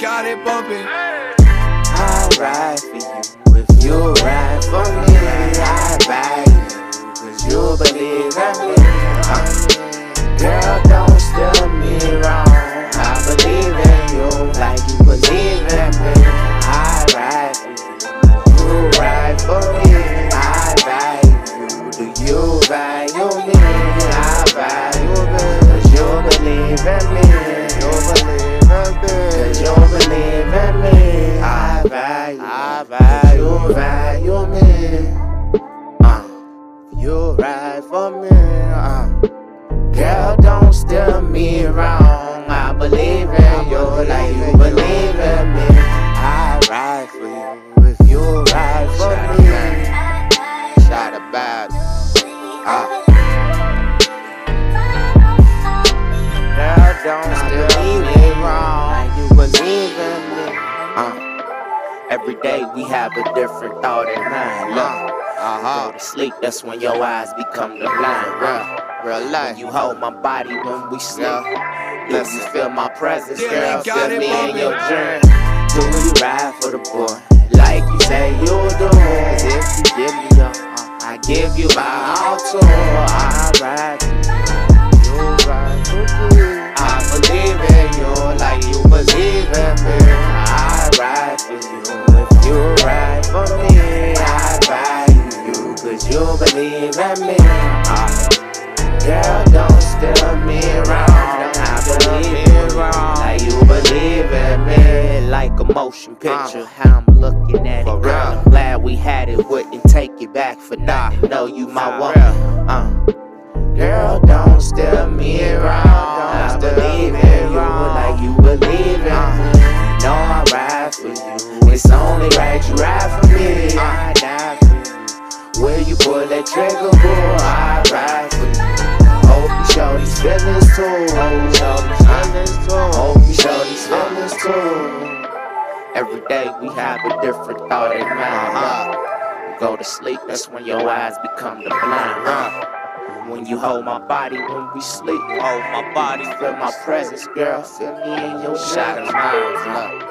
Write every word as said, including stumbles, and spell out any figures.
got it bumping. I ride for you, if you ride for me, I ride you, cause you believe in me. uh, Girl, don't steer me wrong, I believe in you like you believe in me. I ride for you, you ride for me, I ride you, do you value me? I value me, cause you believe in me, you believe in me, cause you believe in me. I value, I value, you value me. Uh, you ride for me. Uh, girl, don't steer me wrong. I believe in you like you believe in me. I ride for you if you ride for me. Shot about. Uh. Girl, don't steer me wrong like you believe in me. Uh. Every day we have a different thought in mind. Look, uh-huh. Go to sleep, that's when your eyes become the blind. Real, real life. When you hold my body when we sleep. Do you feel my presence, girl? Feel me in your dream. Do you ride for the boy like you say you do? Cause if you give me your, uh, I give you my all too. I ride for you, you ride for me. I believe in you like you believe in me. I ride for you. You ride for me, I value you, cause you believe in me. uh, Girl, don't steer me wrong, I believe in wrong like you believe in me. Like a motion picture, how I'm looking at it, girl. I'm glad we had it, wouldn't take it back for nothing. Know you my woman. uh, Girl, don't steer me wrong, I believe in you like you believe in me. Know I ride for you, it's only right you ride for me. I die for you, will you pull that trigger, boy? I ride for you, hope you show these feelings too. Hope you show these feelings too. Hope you show these feelings too. Every day we have a different thought in mind. uh, Go to sleep, that's when your eyes become the blind. uh, When you hold my body when we sleep, hold my body, feel my presence, girl. Feel me in your shot of mine.